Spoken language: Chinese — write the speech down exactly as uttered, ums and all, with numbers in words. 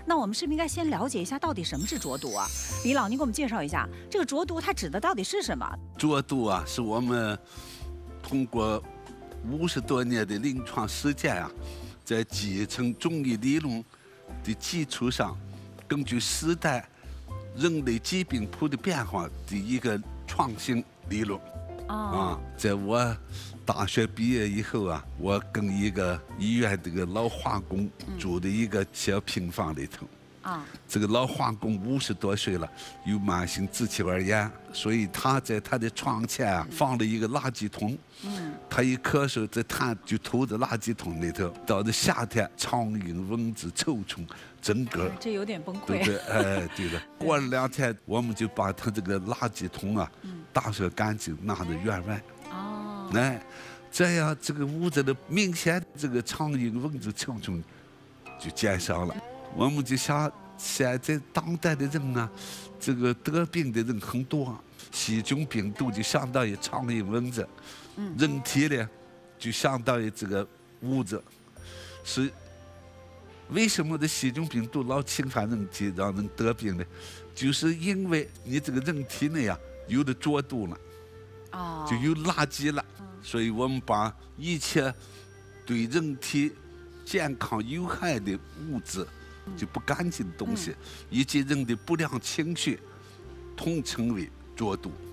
那我们是不是应该先了解一下到底什么是浊毒啊？李老，您给我们介绍一下，这个浊毒它指的到底是什么？ 浊毒啊，是我们通过五十多年的临床实践啊，在继承中医理论的基础上，根据时代人类疾病谱的变化的一个创新理论。啊，在我大学毕业以后啊，我跟一个医院这个老华工住的一个小平房里头。啊，这个老华工五十多岁了，有慢性支气管炎，所以他在他的床前啊放了一个垃圾桶。嗯，他一咳嗽，这痰就吐在垃圾桶里头。到了夏天，苍蝇、蚊子、臭虫，整个这有点崩溃。 对对，哎，对了。过了两天，我们就把他这个垃圾桶啊打扫干净，拿到院外。哦，哎，这样这个屋子的明显这个苍蝇、蚊子、臭虫就减少了。我们就想，现在当代的人啊，这个得病的人很多，细菌病毒就相当于苍蝇蚊子，人体呢就相当于这个屋子，是为什么这细菌病毒老侵犯人体，让人得病呢？就是因为你这个人体内啊有了浊毒了，哦，就有垃圾了，所以我们把一切对人体健康有害的物质。就不干净的东西，以及人的不良情绪，统称为浊毒。